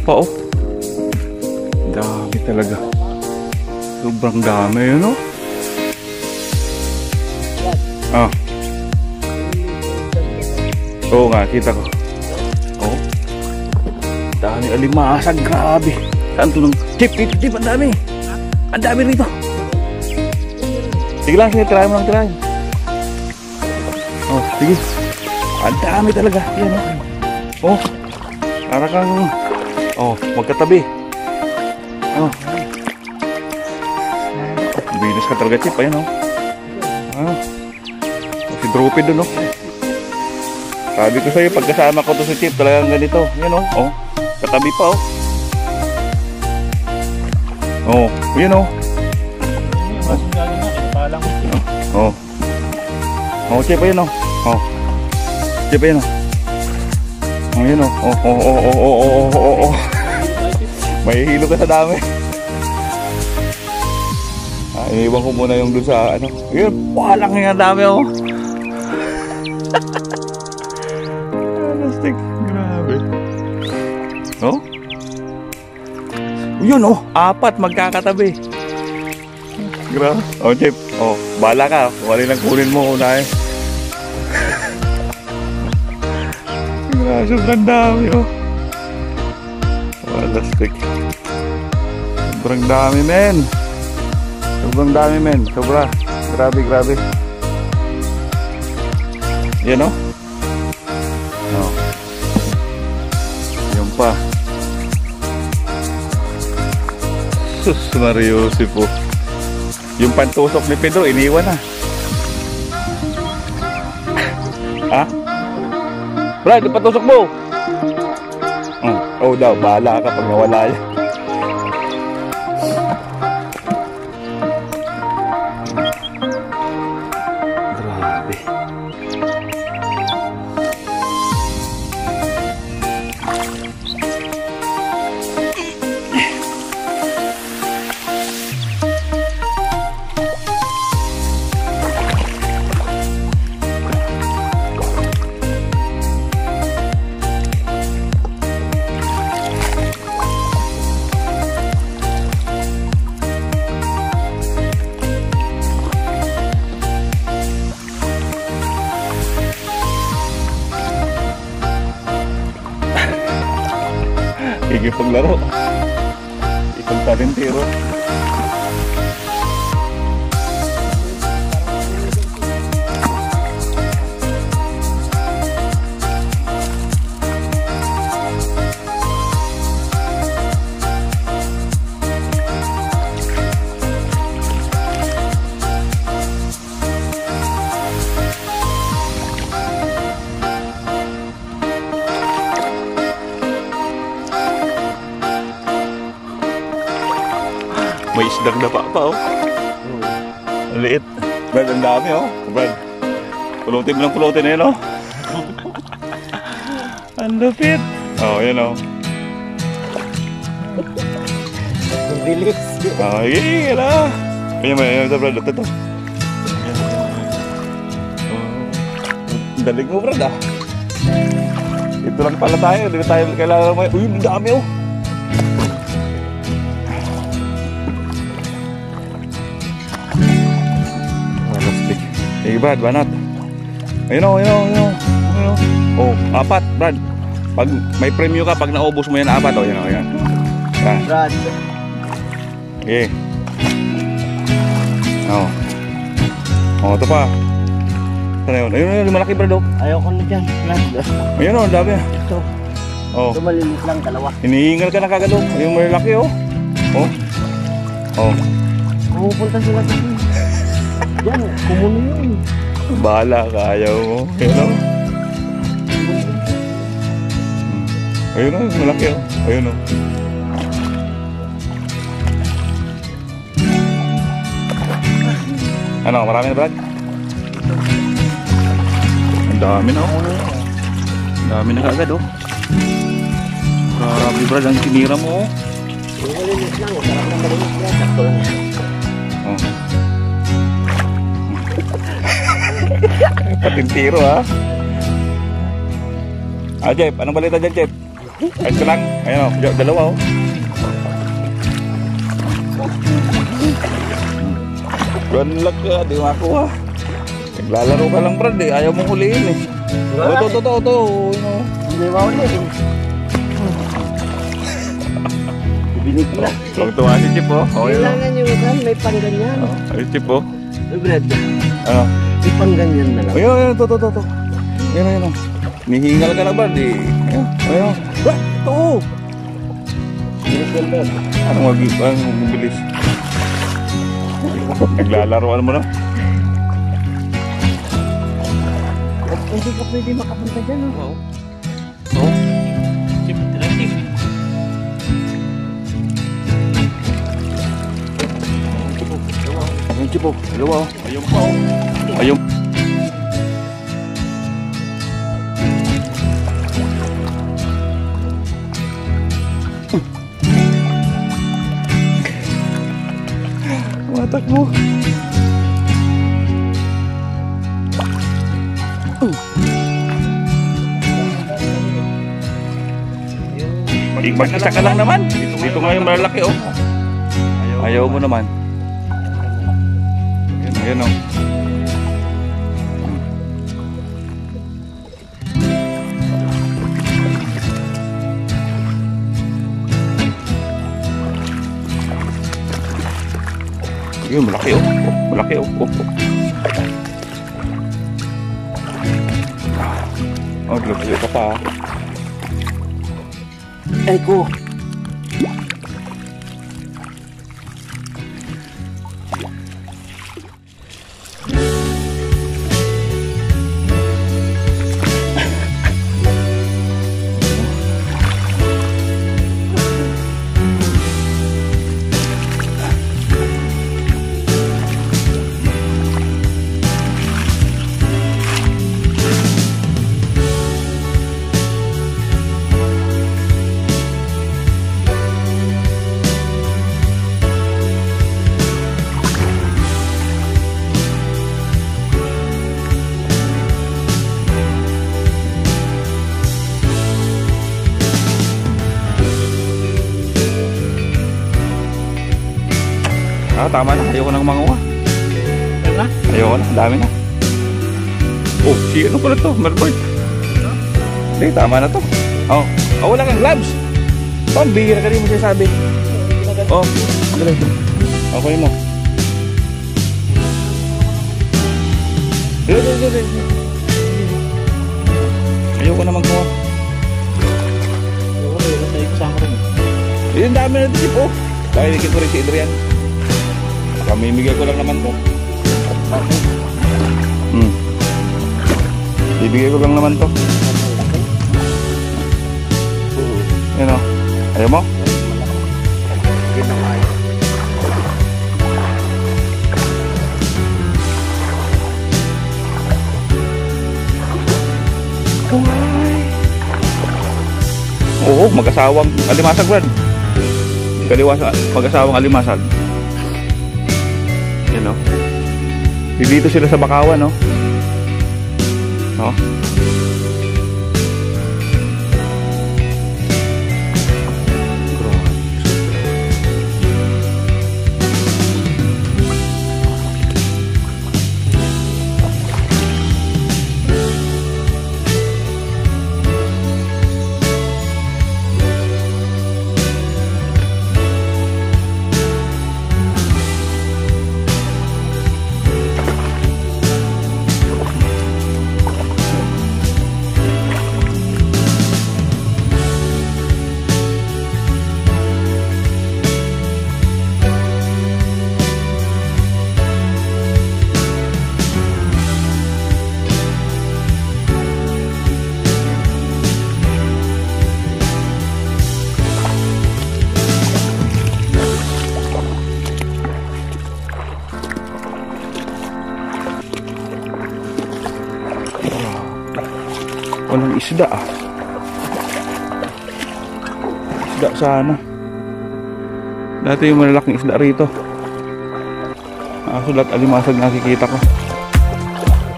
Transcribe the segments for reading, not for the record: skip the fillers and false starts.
pa oh. Dami talaga. Sobrang dami yun oh. Ah. Oo nga, kita ko. Oh. Dami alimasag, grabe. Saan ito nung Chip, ang dami. Ang dami rito. Sige lang, tirahin mo lang, tirahin. Oh, sige. Ang dami talaga. Yan oh. Oh. Para kang magkatabi. Oh. Bilis ka talaga, Chip. Ayan oh. Si Droopy dun oh. Sabi ko sa'yo, pagkasama ko to si Chip, talagang ganito. Yan oh. Oh. Katabi pa oh. Oh. Yan oh. Oh. Oh, Chip, ayan oh. Oh. Chip, ayan oh. Oh, yun oh. Oh. May hilo ka sa dami. Iniwan ko muna yung dun sa ano. Yun, walang nga dami oh. Plastic, grabe. Oh? Yun oh, 4 magkakatabi. Grabe. Oh, Chip. Oh, bala ka. Wala lang kunin mo una eh. Sobrang dami oh. Plastic. Sobrang dami men. Sobrang dami men. Sobra. Grabe. Yan oh. Oh. Yan pa. Sus Mariusip po. Yung pantusok ni Pedro iniwan na. Ha? Brad, yung patusok mo. Oh daw, bahala ka pag nawala yan. Grabe. Igipaglaro. Ipagtalentero. May isdang dapa pa oh. Liit. Brad, ang dami oh. Brad, pulutin mo lang pulutin na yun oh. Ang lupit. Oh, yan oh. Ang bilis. Oh, yan ah. Ayan ito Brad, ito. Dalig mo Brad ah. Ito lang pala tayo. Hindi tayo kailangan mo. Uy, ang dami oh. Sige Brad, banat. Ayun o. Oh, 4 Brad. Pag may premyo ka, pag naubos mo yan 4 o. Yan. Brad. Okay. Oh, ito pa. Sana yun. Ayun, malaki Brad o. Ayoko na dyan. Ayun o, ang dami. Ito. Oh. Ito malilit lang, 2. Hinihingal ka na kagad o. Ayun, malaki o. Oh. Pupunta sila sa akin. Yan, kumuno yun. Bahala ka, ayaw mo. Ayun o. Ayun o, malaki o. Ayun o. Ano, marami na Brad? Ang dami na o. Ang dami na kagad o. Grabe Brad, ang tinira mo o. Malilit lang, sarap na malilit lang. Sakto lang yan. Patintiro ha. Jeff, anong balita dyan Jeff? Ayos ka lang. Ayan o, dalawa o. Ganlag ka, di makuha. Naglalaro ka lang Brad eh, ayaw mong huliin eh. Ito. Hindi ba ulit? Binig na. Tuwa si Chip oh. Kailangan yung utan, may pangganyan. Ay Chip oh. Brad, Ano? may pangganyan na lang. Ayun, ito. Ayun. Nihingal ka na Brad eh. Ayun. Ito. Anong mabilis? Naglalaroan mo na? Hindi ka pwede makapunta dyan. Oo. Chip, tirating. Ayun Chip oh. Dalawa oh. Ayun pa oh. Ayun. Matak mo. Mag-isa ka lang naman. Dito nga yung malalaki oh. Ayaw mo naman. Ayan oh. Yun, malaki oh. Malaki oh. Oh, lagi ka pa. Ay ko. Tama na, ayoko nang manguha. Tama? Ayoko na, dami na. Oh, si ano pala to? Melbourne. Hindi, tama na to. Oh, wala kang gloves. Pambihira ka rin mo sinasabi. Oh, dali. Okay mo. Dali. Ayoko na magkuha. Yung dami na ito, oh. Pakilikin ko rin si Adrian. Pamimigay ko lang naman to. Bibigay ko lang naman to. Yan o. Ayaw mo? Oo, mag-asawang alimasag Brad. Mag-asawang alimasag. Yan o. Dito sila sa Bakawan no. No? Walang isda ah. Isda sana. Dati yung malalaking isda rito. Sulat alimasag nakikita ko.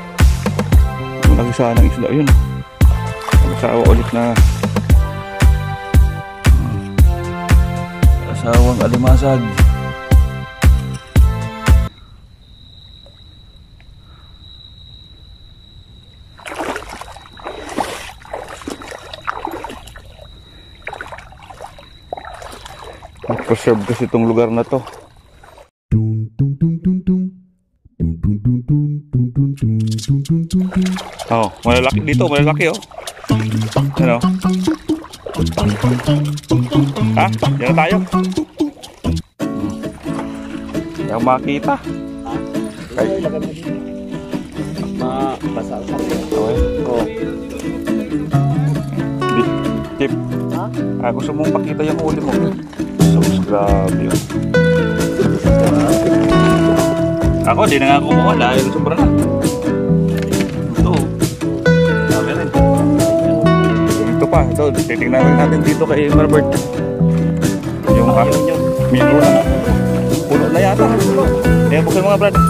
Malaki sana ang isda yun. Magsawa ulit na Sawang alimasag. Preserve kasi itong lugar na to. Oh, malalaki dito, malalaki oh. Ano? Ha? Yan na tayo. Yang makita. Mabasa sa Okay. oh. Tip. Ha? Gusto mong pakita yung huli mo. So, grabe yun. Ako, di na nga kumuha. Dahil sobra na. Ito. Sabi rin. Ito pa. Ito. Titignan rin natin dito kay Norbert. Yung mino na. Puno na yata. Ayan, buksan mga brad.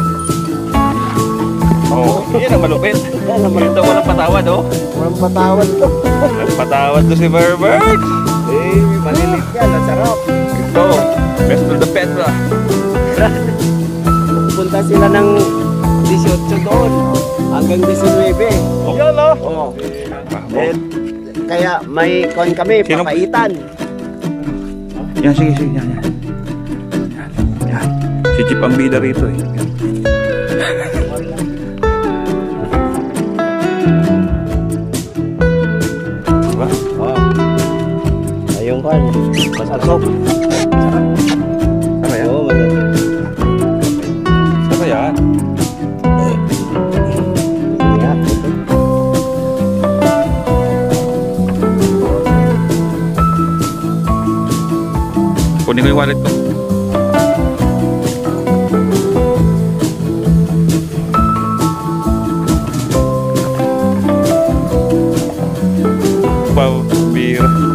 Oh, yan ang malupit. Ito, walang patawad, oh. Walang patawad to. Walang patawad to si Norbert. Eh, malilit yan. Ang sarap. Ito. Best of the best, ah. Punta sila ng 18 doon. Hanggang 19. Oh. Yun, oh. Oh. Eh, Kaya may kon kami, Sino? papaitan. yan, sige, sige. Yan, yan. Yan. Si Chip ang bida rito, eh. Diba? Oh. Ayun kon. Masarap. Ano yan? Oo, masarap. Ano yan? Yeah. Kunin ko yung wallet ko. Wow, beer.